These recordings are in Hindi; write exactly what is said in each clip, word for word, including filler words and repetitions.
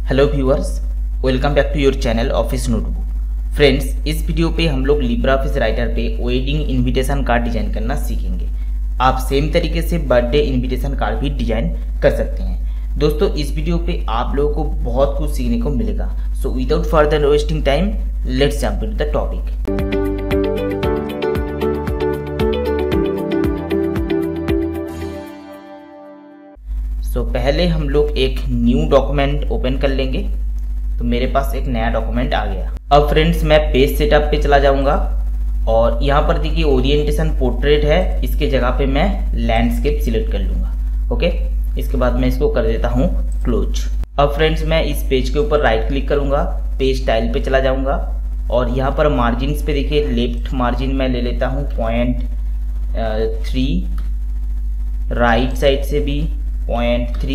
Hello viewers, welcome back to your channel office notebook. Friends, इस वीडियो पे हम लोग लिब्रा ऑफिस राइटर पे वेडिंग इनविटेशन कार्ड डिजाइन करना सीखेंगे। आप सेम तरीके से बर्थडे इनविटेशन कार्ड भी डिजाइन कर सकते हैं। दोस्तों, इस वीडियो पे आप लोगों को बहुत कुछ सीखने को मिलेगा। So without further wasting time, let's jump into the topic. तो पहले हम लोग एक न्यू डॉक्यूमेंट ओपन कर लेंगे। तो मेरे पास एक नया डॉक्यूमेंट आ गया। अब फ्रेंड्स, मैं पेज सेटअप पे चला जाऊंगा और यहाँ पर देखिए ओरिएंटेशन पोर्ट्रेट है, इसके जगह पे मैं लैंडस्केप सिलेक्ट कर लूंगा। ओके, इसके बाद मैं इसको कर देता हूँ क्लोज। अब फ्रेंड्स, मैं इस पेज के ऊपर राइट क्लिक करूंगा, पेज स्टाइल पे चला जाऊंगा और यहाँ पर मार्जिन पे देखिए लेफ्ट मार्जिन मैं ले लेता हूँ पॉइंट थ्री, राइट साइड से भी पॉइंट थ्री,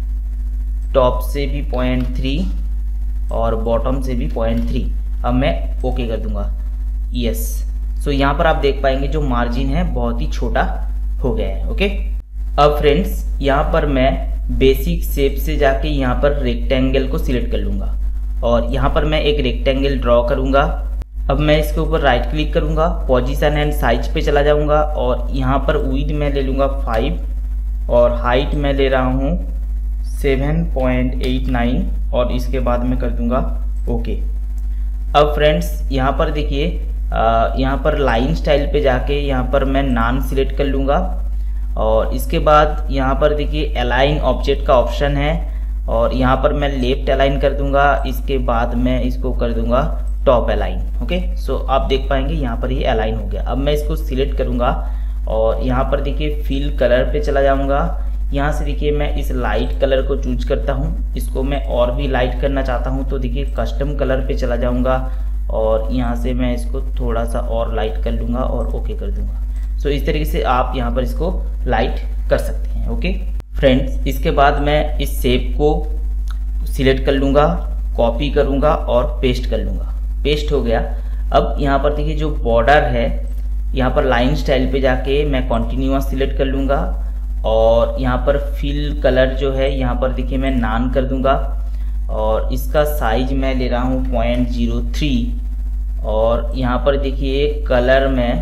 टॉप से भी पॉइंट थ्री और बॉटम से भी पॉइंट थ्री। अब मैं ओके कर दूंगा, यस। सो यहाँ पर आप देख पाएंगे जो मार्जिन है बहुत ही छोटा हो गया है। ओके, अब फ्रेंड्स, यहाँ पर मैं बेसिक शेप से जाके यहाँ पर रेक्टेंगल को सिलेक्ट कर लूंगा और यहाँ पर मैं एक रेक्टेंगल ड्रॉ करूंगा। अब मैं इसके ऊपर राइट क्लिक करूंगा, पोजीशन एंड साइज पे चला जाऊंगा और यहाँ पर विड्थ मैं ले लूंगा फाइव और हाइट मैं ले रहा हूँ सेवन पॉइंट एट नाइन और इसके बाद मैं कर दूंगा ओके। अब फ्रेंड्स, यहाँ पर देखिए यहाँ पर लाइन स्टाइल पे जाके यहाँ पर मैं नान सिलेक्ट कर लूँगा और इसके बाद यहाँ पर देखिए अलाइन ऑब्जेक्ट का ऑप्शन है और यहाँ पर मैं लेफ्ट अलाइन कर दूंगा। इसके बाद मैं इसको कर दूंगा टॉप अलाइन। ओके, सो आप देख पाएंगे यहाँ पर ये अलाइन हो गया। अब मैं इसको सिलेक्ट करूँगा और यहाँ पर देखिए फिल कलर पे चला जाऊंगा। यहाँ से देखिए मैं इस लाइट कलर को चूज करता हूँ, इसको मैं और भी लाइट करना चाहता हूँ तो देखिए कस्टम कलर पे चला जाऊंगा और यहाँ से मैं इसको थोड़ा सा और लाइट कर लूँगा और ओके कर दूंगा। सो इस तरीके से आप यहाँ पर इसको लाइट कर सकते हैं। ओके फ्रेंड्स, इसके बाद मैं इस शेप को सिलेक्ट कर लूँगा, कॉपी करूँगा और पेस्ट कर लूँगा। पेस्ट हो गया। अब यहाँ पर देखिए जो बॉर्डर है, यहाँ पर लाइन स्टाइल पे जाके मैं कॉन्टिन्यूअस सिलेक्ट कर लूँगा और यहाँ पर फिल कलर जो है यहाँ पर देखिए मैं नान कर दूंगा और इसका साइज मैं ले रहा हूँ पॉइंट जीरो थ्री और यहाँ पर देखिए कलर मैं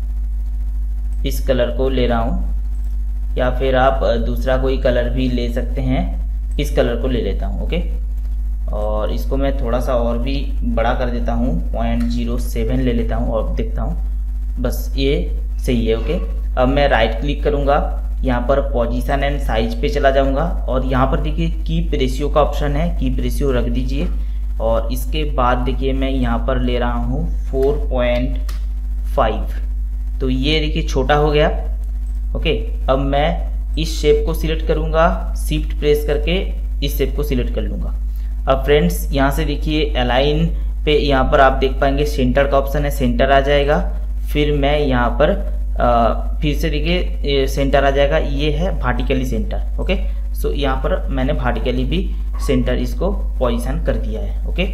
इस कलर को ले रहा हूँ या फिर आप दूसरा कोई कलर भी ले सकते हैं। इस कलर को ले लेता हूँ। ओके, और इसको मैं थोड़ा सा और भी बड़ा कर देता हूँ, पॉइंट जीरो सेवन ले लेता हूँ और देखता हूँ, बस ये सही है। ओके, अब मैं राइट क्लिक करूंगा, यहाँ पर पोजीशन एंड साइज पे चला जाऊंगा और यहाँ पर देखिए कीप रेशियो का ऑप्शन है, कीप रेशियो रख दीजिए और इसके बाद देखिए मैं यहाँ पर ले रहा हूँ फोर पॉइंट फाइव। तो ये देखिए छोटा हो गया। ओके, अब मैं इस शेप को सिलेक्ट करूंगा, शिफ्ट प्रेस करके इस शेप को सिलेक्ट कर लूंगा। अब फ्रेंड्स, यहाँ से देखिए अलाइन पे यहाँ पर आप देख पाएंगे सेंटर का ऑप्शन है, सेंटर आ जाएगा। फिर मैं यहाँ पर आ, फिर से देखिए सेंटर आ जाएगा, ये है वर्टिकली सेंटर। ओके, सो यहाँ पर मैंने वर्टिकली भी सेंटर इसको पोजीशन कर दिया है। ओके,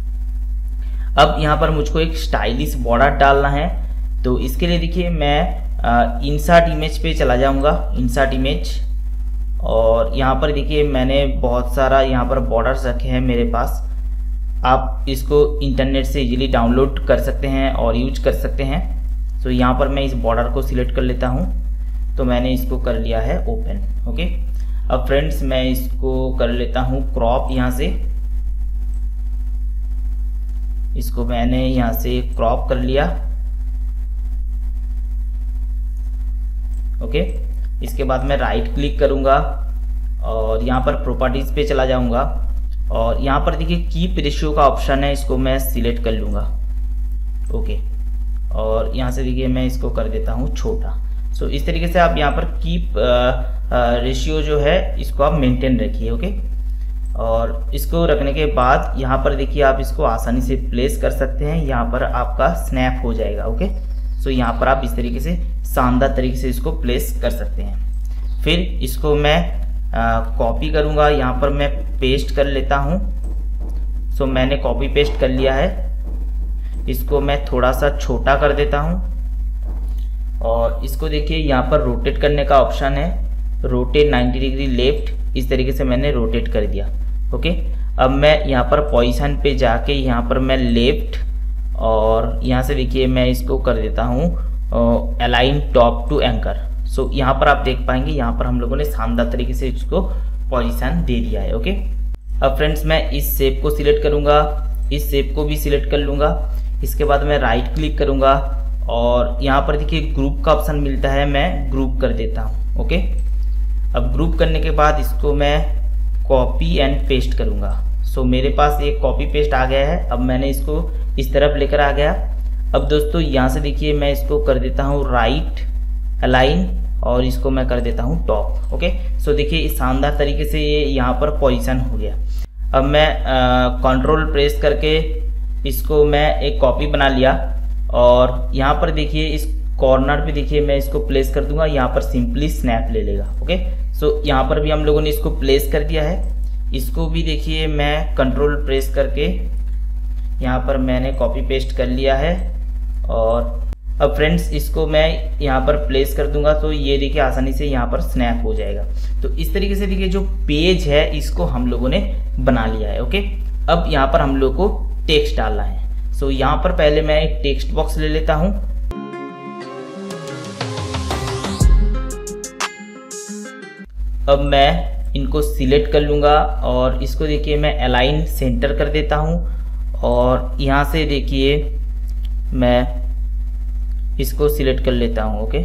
अब यहाँ पर मुझको एक स्टाइलिश बॉर्डर डालना है तो इसके लिए देखिए मैं इंसर्ट इमेज पे चला जाऊंगा, इंसर्ट इमेज और यहाँ पर देखिए मैंने बहुत सारा यहाँ पर बॉर्डर्स रखे हैं मेरे पास। आप इसको इंटरनेट से इजीली डाउनलोड कर सकते हैं और यूज कर सकते हैं। तो यहाँ पर मैं इस बॉर्डर को सिलेक्ट कर लेता हूँ, तो मैंने इसको कर लिया है ओपन। ओके, अब फ्रेंड्स मैं इसको कर लेता हूँ क्रॉप। यहाँ से इसको मैंने यहाँ से क्रॉप कर लिया। ओके, इसके बाद मैं राइट क्लिक करूँगा और यहाँ पर प्रॉपर्टीज पे चला जाऊँगा और यहाँ पर देखिए कीप रेशियो का ऑप्शन है, इसको मैं सिलेक्ट कर लूँगा। ओके, और यहाँ से देखिए मैं इसको कर देता हूँ छोटा। सो so, इस तरीके से आप यहाँ पर कीप रेशियो जो है इसको आप मेंटेन रखिए। ओके, और इसको रखने के बाद यहाँ पर देखिए आप इसको आसानी से प्लेस कर सकते हैं, यहाँ पर आपका स्नैप हो जाएगा। ओके, सो so, यहाँ पर आप इस तरीके से शानदार तरीके से इसको प्लेस कर सकते हैं। फिर इसको मैं कॉपी करूँगा, यहाँ पर मैं पेस्ट कर लेता हूँ। सो so, मैंने कॉपी पेस्ट कर लिया है, इसको मैं थोड़ा सा छोटा कर देता हूँ और इसको देखिए यहाँ पर रोटेट करने का ऑप्शन है, रोटेट नाइन्टी डिग्री लेफ्ट, इस तरीके से मैंने रोटेट कर दिया। ओके, अब मैं यहाँ पर पोजीशन पे जाके यहाँ पर मैं लेफ्ट, और यहाँ से देखिए मैं इसको कर देता हूँ align top to anchor. So यहाँ पर आप देख पाएंगे यहाँ पर हम लोगों ने शानदार तरीके से इसको पोजीशन दे दिया है। ओके, अब फ्रेंड्स मैं इस शेप को सिलेक्ट करूँगा, इस शेप को भी सिलेक्ट कर लूँगा। इसके बाद मैं राइट क्लिक करूँगा और यहाँ पर देखिए ग्रुप का ऑप्शन मिलता है, मैं ग्रुप कर देता हूँ। ओके, अब ग्रुप करने के बाद इसको मैं कॉपी एंड पेस्ट करूँगा। सो मेरे पास एक कॉपी पेस्ट आ गया है। अब मैंने इसको इस तरफ लेकर आ गया। अब दोस्तों यहाँ से देखिए मैं इसको कर देता हूँ राइट अलाइन और इसको मैं कर देता हूँ टॉप। ओके, सो देखिए इस शानदार तरीके से ये यहाँ पर पोजीशन हो गया। अब मैं कंट्रोल प्रेस करके इसको मैं एक कॉपी बना लिया और यहाँ पर देखिए इस कॉर्नर पे देखिए मैं इसको प्लेस कर दूंगा, यहाँ पर सिंपली स्नैप ले लेगा। ओके, सो यहाँ पर भी हम लोगों ने इसको प्लेस कर दिया है। इसको भी देखिए मैं कंट्रोल प्रेस करके यहाँ पर मैंने कॉपी पेस्ट कर लिया है और अब फ्रेंड्स इसको मैं यहाँ पर प्लेस कर दूंगा तो ये देखिए आसानी से यहाँ पर स्नैप हो जाएगा। तो इस तरीके से देखिए जो पेज है इसको हम लोगों ने बना लिया है। ओके, अब यहाँ पर हम लोग को टेक्स्ट डालना है। सो यहाँ पर पहले मैं एक टेक्स्ट बॉक्स ले लेता हूँ। अब मैं इनको सिलेक्ट कर लूँगा और इसको देखिए मैं अलाइन सेंटर कर देता हूँ और यहाँ से देखिए मैं इसको सिलेक्ट कर लेता हूँ। ओके,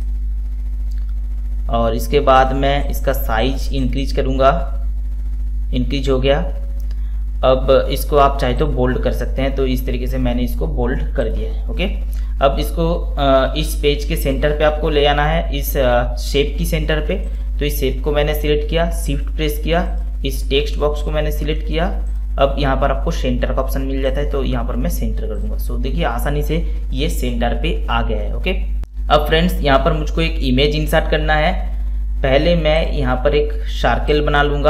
और इसके बाद मैं इसका साइज इंक्रीज करूँगा, इंक्रीज हो गया। अब इसको आप चाहे तो बोल्ड कर सकते हैं, तो इस तरीके से मैंने इसको बोल्ड कर दिया है। ओके, अब इसको इस पेज के सेंटर पे आपको ले आना है, इस शेप की सेंटर पे। तो इस शेप को मैंने सिलेक्ट किया, शिफ्ट प्रेस किया, इस टेक्स्ट बॉक्स को मैंने सिलेक्ट किया। अब यहाँ पर आपको सेंटर का ऑप्शन मिल जाता है, तो यहाँ पर मैं सेंटर कर दूंगा। सो देखिए आसानी से ये सेंटर पे आ गया है। ओके, अब फ्रेंड्स यहाँ पर मुझको एक इमेज इंसर्ट करना है। पहले मैं यहाँ पर एक सर्कल बना लूंगा।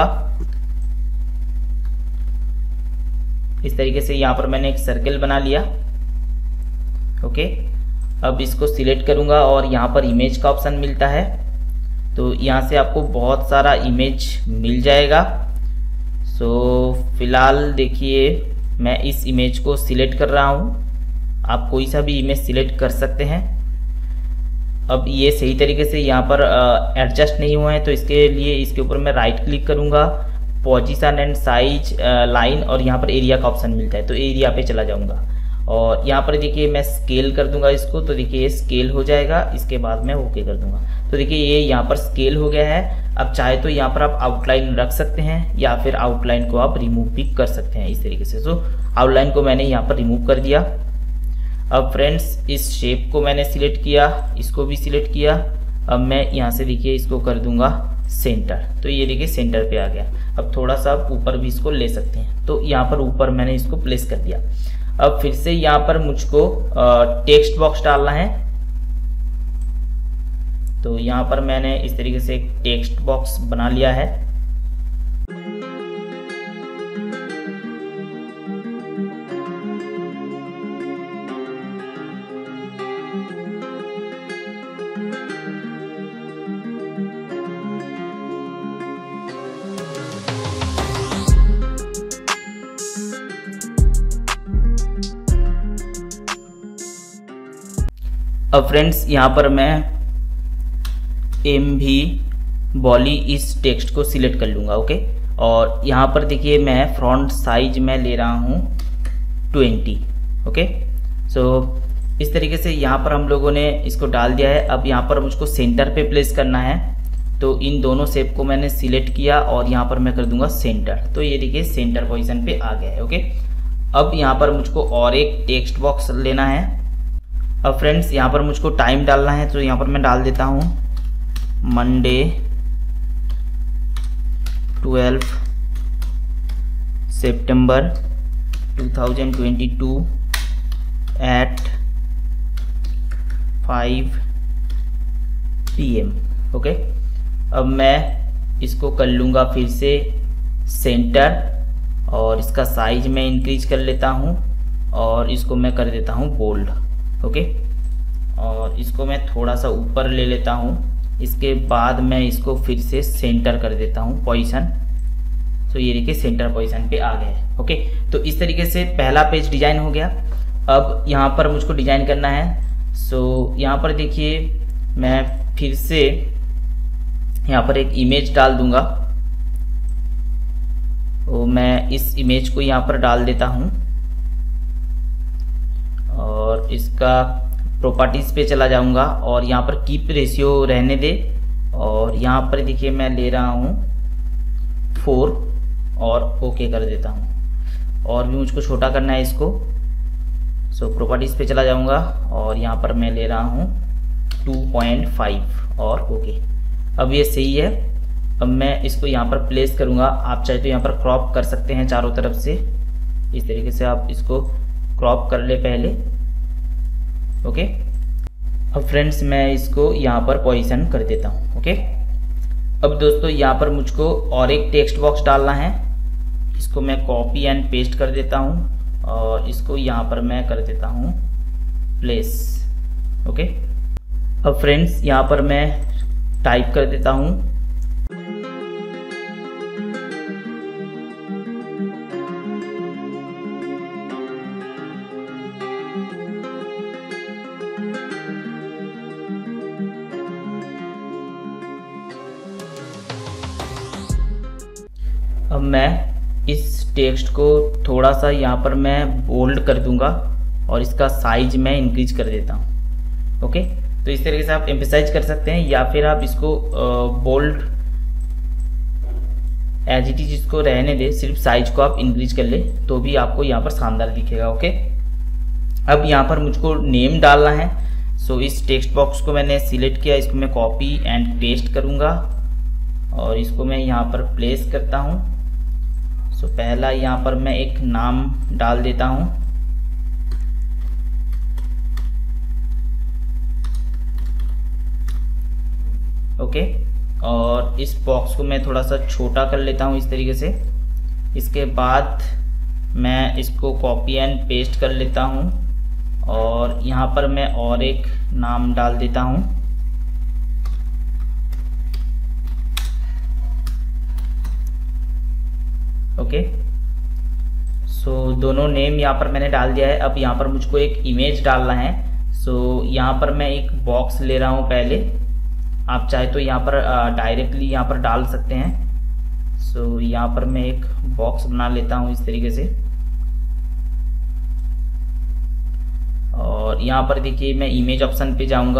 इस तरीके से यहाँ पर मैंने एक सर्कल बना लिया। ओके, अब इसको सिलेक्ट करूंगा और यहाँ पर इमेज का ऑप्शन मिलता है, तो यहाँ से आपको बहुत सारा इमेज मिल जाएगा। सो फिलहाल देखिए मैं इस इमेज को सिलेक्ट कर रहा हूँ, आप कोई सा भी इमेज सिलेक्ट कर सकते हैं। अब ये सही तरीके से यहाँ पर एडजस्ट नहीं हुआ है, तो इसके लिए इसके ऊपर मैं राइट क्लिक करूँगा, पोजीशन एंड साइज लाइन, और यहाँ पर एरिया का ऑप्शन मिलता है, तो एरिया पे चला जाऊँगा और यहाँ पर देखिए मैं स्केल कर दूंगा इसको, तो देखिए ये स्केल हो जाएगा। इसके बाद मैं ओके कर दूंगा, तो देखिए ये यहाँ पर स्केल हो गया है। अब चाहे तो यहाँ पर आप आउटलाइन रख सकते हैं या फिर आउटलाइन को आप रिमूव भी कर सकते हैं इस तरीके से। सो आउटलाइन को मैंने यहाँ पर रिमूव कर दिया। अब फ्रेंड्स इस शेप को मैंने सिलेक्ट किया, इसको भी सिलेक्ट किया। अब मैं यहाँ से देखिए इसको कर दूंगा सेंटर, तो ये देखिए सेंटर पे आ गया। अब थोड़ा सा आप ऊपर भी इसको ले सकते हैं, तो यहाँ पर ऊपर मैंने इसको प्लेस कर दिया। अब फिर से यहाँ पर मुझको टेक्स्ट बॉक्स डालना है, तो यहाँ पर मैंने इस तरीके से एक टेक्स्ट बॉक्स बना लिया है। अब फ्रेंड्स यहाँ पर मैं एम भी बॉली इस टेक्स्ट को सिलेक्ट कर लूँगा। ओके, और यहाँ पर देखिए मैं फ्रंट साइज में ले रहा हूँ ट्वेंटी। ओके, सो इस तरीके से यहाँ पर हम लोगों ने इसको डाल दिया है। अब यहाँ पर मुझको सेंटर पे प्लेस करना है, तो इन दोनों शेप को मैंने सिलेक्ट किया और यहाँ पर मैं कर दूंगा सेंटर, तो ये देखिए सेंटर पोजीशन पे आ गया है। ओके, अब यहाँ पर मुझको और एक टेक्स्ट बॉक्स लेना है। अब फ्रेंड्स यहाँ पर मुझको टाइम डालना है, तो यहाँ पर मैं डाल देता हूँ Monday twelve September two thousand twenty two eight five P M. Okay, अब मैं इसको कर लूँगा फिर से सेंटर और इसका साइज मैं इंक्रीज कर लेता हूँ और इसको मैं कर देता हूँ बोल्ड। ओके, और इसको मैं थोड़ा सा ऊपर ले लेता हूँ। इसके बाद मैं इसको फिर से सेंटर कर देता हूँ पोजीशन। सो ये देखिए सेंटर पोजीशन पे आ गया है। ओके, तो इस तरीके से पहला पेज डिजाइन हो गया। अब यहाँ पर मुझको डिजाइन करना है। सो यहाँ पर देखिए मैं फिर से यहाँ पर एक इमेज डाल दूंगा। तो मैं इस इमेज को यहाँ पर डाल देता हूँ और इसका प्रॉपर्टीज पे चला जाऊंगा और यहाँ पर कीप रेशियो रहने दे और यहाँ पर देखिए मैं ले रहा हूँ फोर और ओके कर देता हूँ। और भी मुझको छोटा करना है इसको। सो प्रॉपर्टीज पे चला जाऊंगा और यहाँ पर मैं ले रहा हूँ टू पॉइंट फाइव और ओके। अब ये सही है। अब मैं इसको यहाँ पर प्लेस करूँगा। आप चाहे तो यहाँ पर क्रॉप कर सकते हैं चारों तरफ से, इस तरीके से आप इसको क्रॉप कर ले पहले। ओके, अब फ्रेंड्स मैं इसको यहाँ पर पोजीशन कर देता हूँ। ओके, अब दोस्तों यहाँ पर मुझको और एक टेक्स्ट बॉक्स डालना है। इसको मैं कॉपी एंड पेस्ट कर देता हूँ और इसको यहाँ पर मैं कर देता हूँ प्लेस। ओके, अब फ्रेंड्स यहाँ पर मैं टाइप कर देता हूँ अब मैं इस टेक्स्ट को थोड़ा सा यहाँ पर मैं बोल्ड कर दूंगा और इसका साइज मैं इंक्रीज कर देता हूँ। ओके, तो इस तरीके से आप एम्फेसाइज कर सकते हैं या फिर आप इसको बोल्ड एज इट इज इसको रहने दे, सिर्फ साइज को आप इंक्रीज कर ले तो भी आपको यहाँ पर शानदार दिखेगा। ओके, अब यहाँ पर मुझको नेम डालना है। सो इस टेक्स्ट बॉक्स को मैंने सिलेक्ट किया, इसको मैं कॉपी एंड पेस्ट करूँगा और इसको मैं यहाँ पर प्लेस करता हूँ। सो पहला यहाँ पर मैं एक नाम डाल देता हूँ। ओके, और इस बॉक्स को मैं थोड़ा सा छोटा कर लेता हूँ इस तरीके से। इसके बाद मैं इसको कॉपी एंड पेस्ट कर लेता हूँ और यहाँ पर मैं और एक नाम डाल देता हूँ। ओके, सो दोनों नेम यहाँ पर मैंने डाल दिया है। अब यहाँ पर मुझको एक इमेज डालना है। सो so, यहाँ पर मैं एक बॉक्स ले रहा हूँ पहले। आप चाहे तो यहाँ पर डायरेक्टली यहाँ पर डाल सकते हैं। सो so, यहाँ पर मैं एक बॉक्स बना लेता हूँ इस तरीके से और यहाँ पर देखिए मैं इमेज ऑप्शन पे जाऊँगा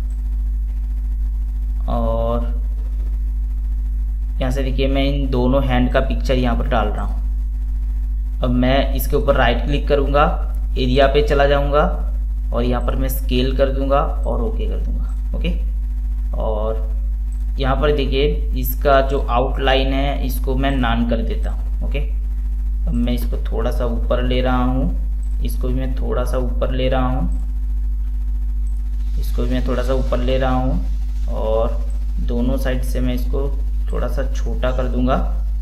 और यहाँ से देखिए मैं इन दोनों हैंड का पिक्चर यहाँ पर डाल रहा हूँ। अब मैं इसके ऊपर राइट क्लिक करूँगा, एरिया पे चला जाऊँगा और यहाँ पर मैं स्केल कर दूँगा और ओके कर दूँगा। ओके, और यहाँ पर देखिए इसका जो आउटलाइन है इसको मैं नान कर देता हूँ। ओके, अब मैं इसको थोड़ा सा ऊपर ले रहा हूँ, इसको भी मैं थोड़ा सा ऊपर ले रहा हूँ, इसको भी मैं थोड़ा सा ऊपर ले रहा हूँ और दोनों साइड से मैं इसको थोड़ा सा छोटा कर दूंगा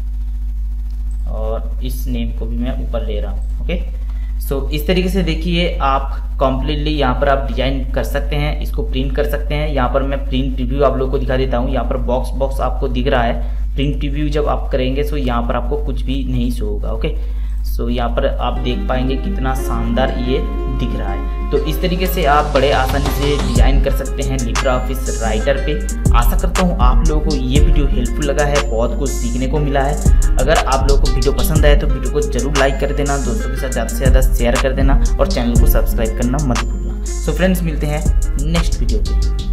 और इस नेम को भी मैं ऊपर ले रहा हूँ। ओके, सो so, इस तरीके से देखिए आप कम्प्लीटली यहाँ पर आप डिजाइन कर सकते हैं, इसको प्रिंट कर सकते हैं। यहाँ पर मैं प्रिंट रिव्यू आप लोग को दिखा देता हूँ। यहाँ पर बॉक्स बॉक्स आपको दिख रहा है। प्रिंट रिव्यू जब आप करेंगे तो यहाँ पर आपको कुछ भी नहीं शो होगा। ओके, सो यहाँ पर आप देख पाएंगे कितना शानदार ये दिख रहा है। तो इस तरीके से आप बड़े आसानी से डिजाइन कर सकते हैं लिब्रियोफिस राइटर पे। आशा करता हूँ आप लोगों को ये वीडियो हेल्पफुल लगा है, बहुत कुछ सीखने को मिला है। अगर आप लोगों को वीडियो पसंद आए तो वीडियो को जरूर लाइक कर देना, दोस्तों के साथ ज़्यादा से ज़्यादा शेयर कर देना और चैनल को सब्सक्राइब करना मत भूलना। सो फ्रेंड्स, मिलते हैं नेक्स्ट वीडियो पे।